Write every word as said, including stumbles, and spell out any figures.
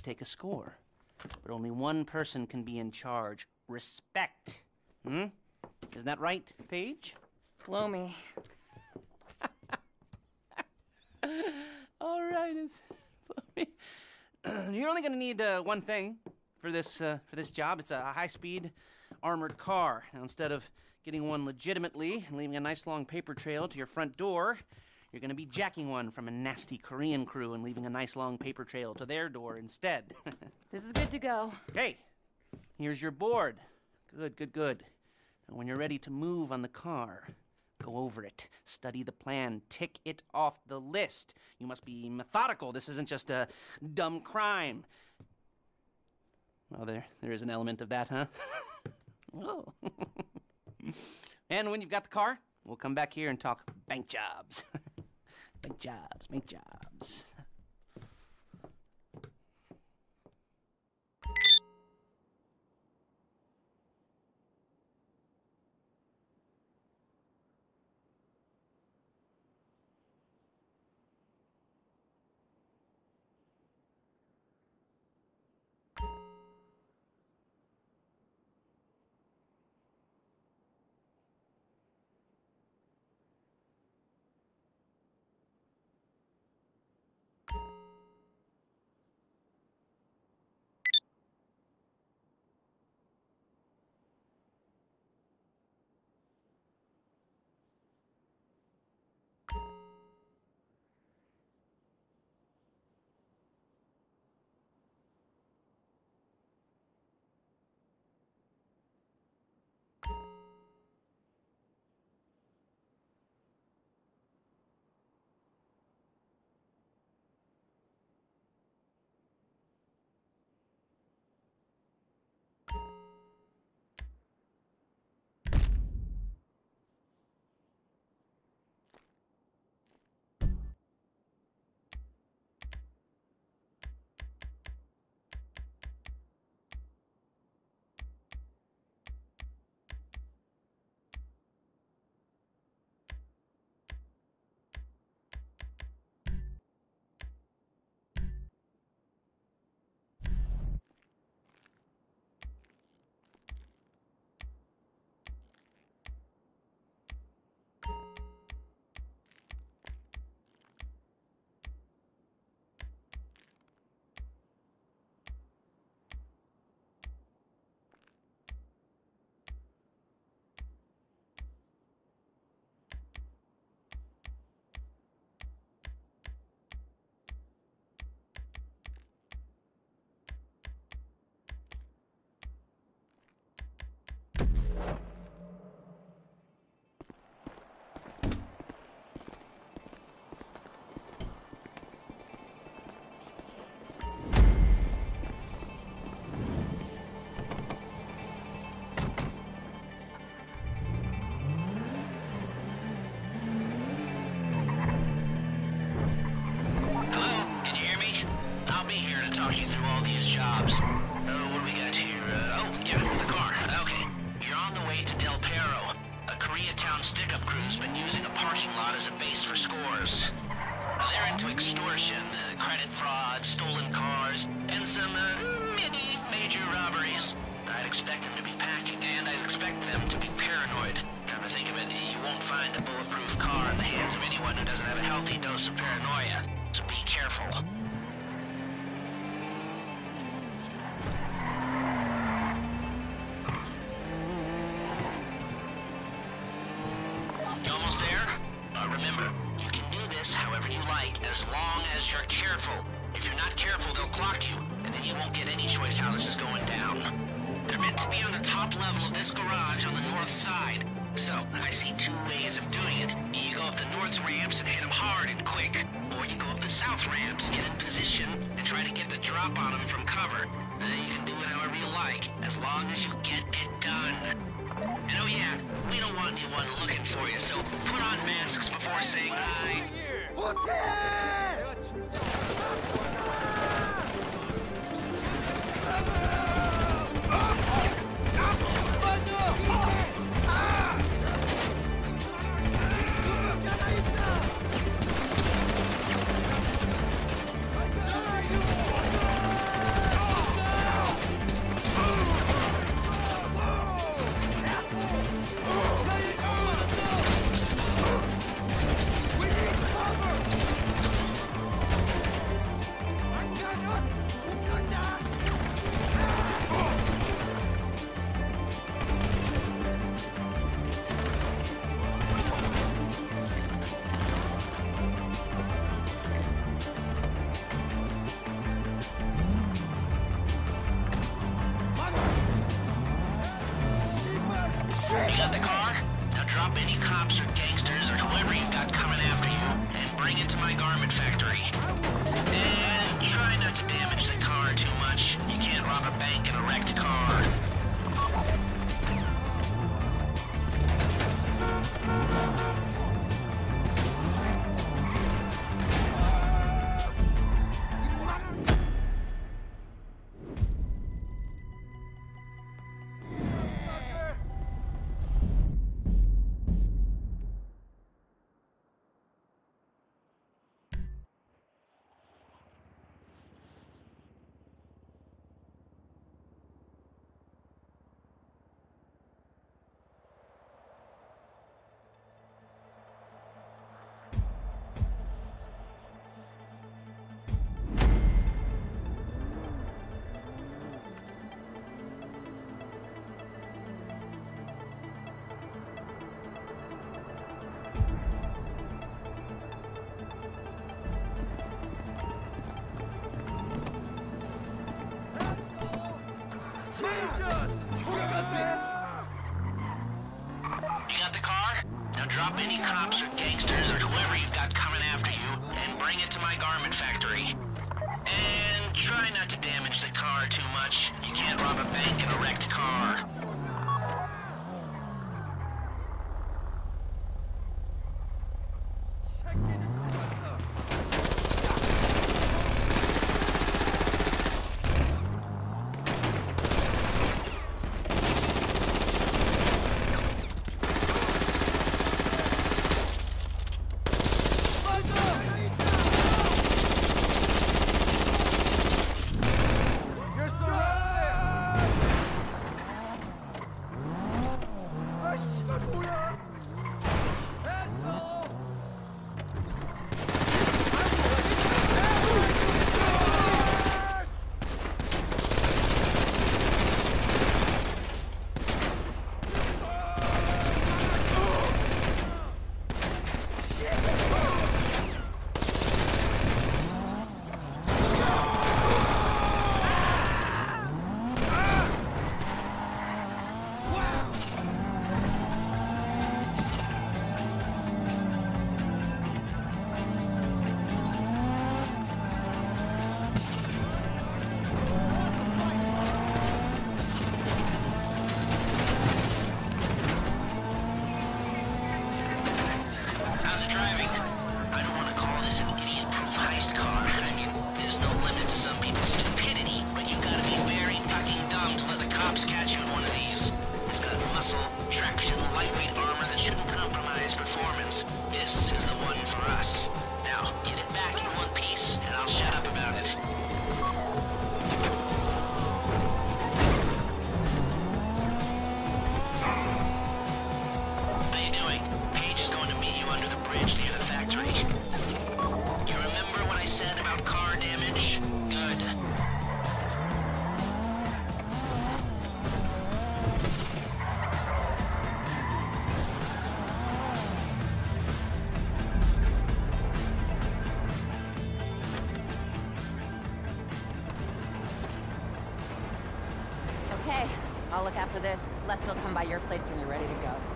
take a score. But only one person can be in charge. Respect. Hmm? Isn't that right, Paige? Blow me. All right. It's, you're only going to need uh, one thing for this uh, for this job. It's a high-speed armored car. Now, instead of getting one legitimately and leaving a nice long paper trail to your front door, you're going to be jacking one from a nasty Korean crew and leaving a nice long paper trail to their door instead. This is good to go. Okay, here's your board. Good, good, good. Now, when you're ready to move on the car, go over it, study the plan, tick it off the list. You must be methodical. This isn't just a dumb crime. Well, there, there is an element of that, huh? Oh. And when you've got the car, we'll come back here and talk bank jobs. Bank jobs, bank jobs. You got the car? Now drop any cops or gangsters or whoever you've got coming after you and bring it to my garment factory. And try not to damage the car too much. You can't rob a bank in a wrecked car. You got the car? Now drop any cops or gangsters or whoever you've got coming after you and bring it to my garment factory. And try not to damage the car too much. You can't rob a bank in a wrecked car. Driving. I don't want to call this an idiot-proof heist car. I mean, there's no limit to some people's stupidity, but you've got to be very fucking dumb to let the cops catch you in one of these. It's got muscle, traction, lightweight armor that shouldn't compromise performance. This is the one for us. Now, get it back in one piece, and I'll shut up about it. How you doing? Paige is going to meet you under the bridge near the factory. You remember what I said about car damage? Good. Okay, I'll look after this. Les will come by your place when you're ready to go.